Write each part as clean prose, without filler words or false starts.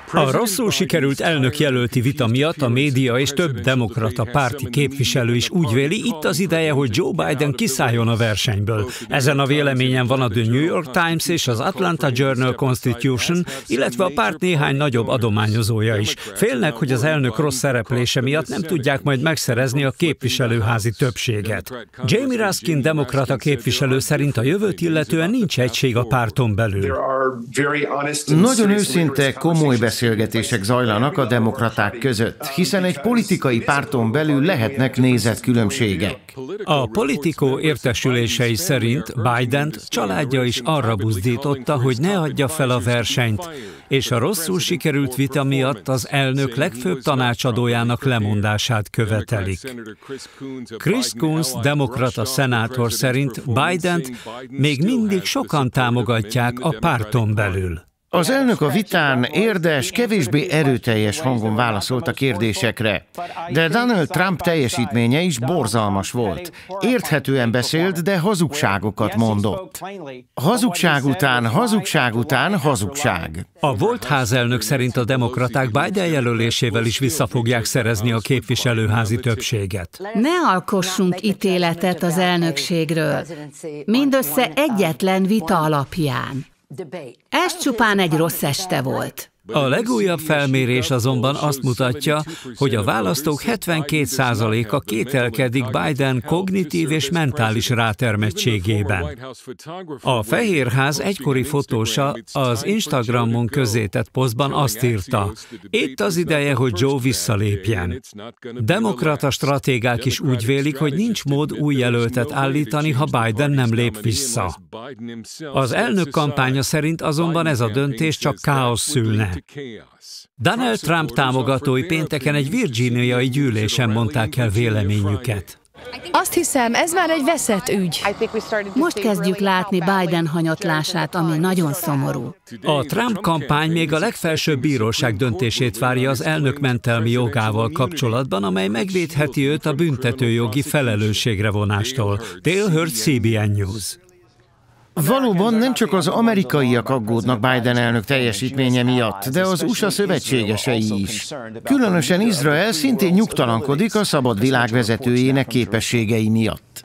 A rosszul sikerült elnökjelölti vita miatt a média és több demokrata párti képviselő is úgy véli, itt az ideje, hogy Joe Biden kiszálljon a versenyből. Ezen a véleményen van a The New York Times és az Atlanta Journal-Constitution, illetve a párt néhány nagyobb adományozója is. Félnek, hogy az elnök rossz szereplése miatt nem tudják majd megszerezni a képviselőházi többséget. Jamie Raskin demokrata képviselő szerint a jövőt illetően nincs egység a párton belül. Nagyon őszinte, komoly beszélgetések zajlanak a demokraták között, hiszen egy politikai párton belül lehetnek nézetkülönbségek. A Politico értesülései szerint Bident családja is arra buzdította, hogy ne adja fel a versenyt, és a rosszul sikerült vita miatt az elnök legfőbb tanácsadójának lemondását követelik. Chris Coons demokrata szenátor szerint Bident még mindig sokan támogatják a párton belül. Az elnök a vitán érdes, kevésbé erőteljes hangon válaszolt a kérdésekre, de Donald Trump teljesítménye is borzalmas volt. Érthetően beszélt, de hazugságokat mondott. Hazugság után, hazugság után, hazugság. A volt házelnök szerint a demokraták Biden jelölésével is vissza fogják szerezni a képviselőházi többséget. Ne alkossunk ítéletet az elnökségről, mindössze egyetlen vita alapján. Ez csupán egy rossz este volt. A legújabb felmérés azonban azt mutatja, hogy a választók 72%-a kételkedik Biden kognitív és mentális rátermettségében. A Fehérház egykori fotósa az Instagramon közzétett posztban azt írta: itt az ideje, hogy Joe visszalépjen. Demokrata stratégák is úgy vélik, hogy nincs mód új jelöltet állítani, ha Biden nem lép vissza. Az elnök kampánya szerint azonban ez a döntés csak káosz szülne. Donald Trump támogatói pénteken egy virginiai gyűlésen mondták el véleményüket. Azt hiszem, ez már egy veszett ügy. Most kezdjük látni Biden hanyatlását, ami nagyon szomorú. A Trump kampány még a legfelsőbb bíróság döntését várja az elnök mentelmi jogával kapcsolatban, amely megvédheti őt a büntetőjogi felelősségre vonástól. Dale Hurd, CBN News. Valóban nem csak az amerikaiak aggódnak Biden elnök teljesítménye miatt, de az USA szövetségesei is. Különösen Izrael szintén nyugtalankodik a szabad világ vezetőjének képességei miatt.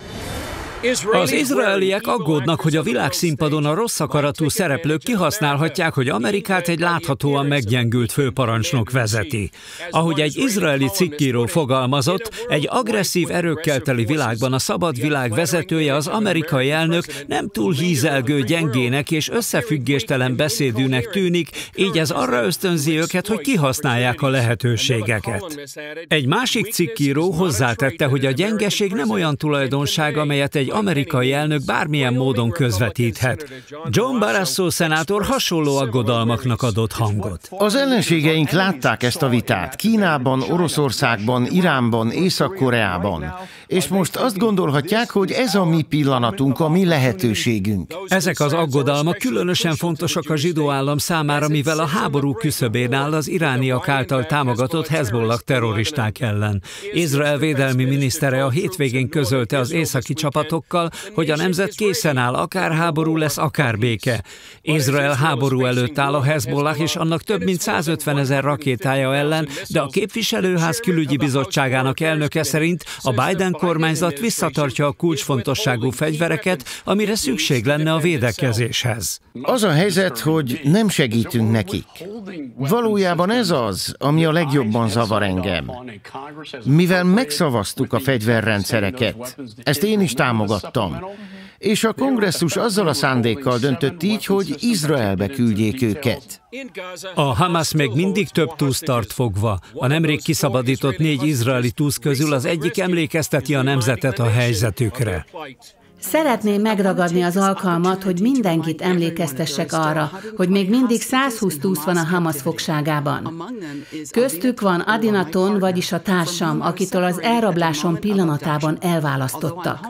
Az izraeliek aggódnak, hogy a világszínpadon a rossz akaratú szereplők kihasználhatják, hogy Amerikát egy láthatóan meggyengült főparancsnok vezeti. Ahogy egy izraeli cikkíró fogalmazott, egy agresszív erőkkel teli világban a szabad világ vezetője, az amerikai elnök nem túl hízelgő, gyengének és összefüggéstelen beszédűnek tűnik, így ez arra ösztönzi őket, hogy kihasználják a lehetőségeket. Egy másik cikkíró hozzátette, hogy a gyengeség nem olyan tulajdonság, amelyet egy amerikai elnök bármilyen módon közvetíthet. John Barrasso szenátor hasonló aggodalmaknak adott hangot. Az ellenségeink látták ezt a vitát Kínában, Oroszországban, Iránban, Észak-Koreában. És most azt gondolhatják, hogy ez a mi pillanatunk, a mi lehetőségünk. Ezek az aggodalmak különösen fontosak a zsidó állam számára, mivel a háború küszöbén áll az irániak által támogatott Hezbollah terroristák ellen. Izrael védelmi minisztere a hétvégén közölte az északi csapatokkal, hogy a nemzet készen áll, akár háború lesz, akár béke. Izrael háború előtt áll a Hezbollah és annak több mint 150 000 rakétája ellen, de a képviselőház külügyi bizottságának elnöke szerint a Biden kormányzat visszatartja a kulcsfontosságú fegyvereket, amire szükség lenne a védekezéshez. Az a helyzet, hogy nem segítünk nekik. Valójában ez az, ami a legjobban zavar engem. Mivel megszavaztuk a fegyverrendszereket, ezt én is támogattam, és a kongresszus azzal a szándékkal döntött így, hogy Izraelbe küldjék őket. A Hamas még mindig több túszt tart fogva. A nemrég kiszabadított 4 izraeli túsz közül az egyik emlékezteti a nemzetet a helyzetükre. Szeretném megragadni az alkalmat, hogy mindenkit emlékeztessek arra, hogy még mindig 120 túsz van a Hamas fogságában. Köztük van Adinaton, vagyis a társam, akitől az elrablásom pillanatában elválasztottak.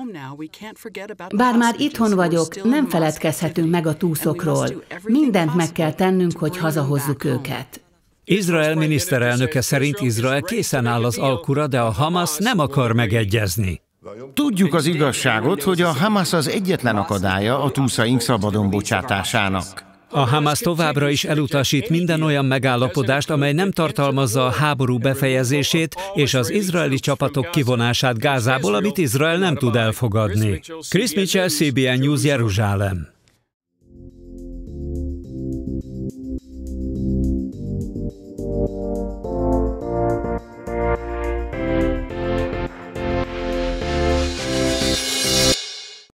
Bár már itthon vagyok, nem feledkezhetünk meg a túszokról. Mindent meg kell tennünk, hogy hazahozzuk őket. Izrael miniszterelnöke szerint Izrael készen áll az alkura, de a Hamas nem akar megegyezni. Tudjuk az igazságot, hogy a Hamas az egyetlen akadálya a túszaink szabadon bocsátásának. A Hamas továbbra is elutasít minden olyan megállapodást, amely nem tartalmazza a háború befejezését és az izraeli csapatok kivonását Gázából, amit Izrael nem tud elfogadni. Chris Mitchell, CBN News, Jeruzsálem.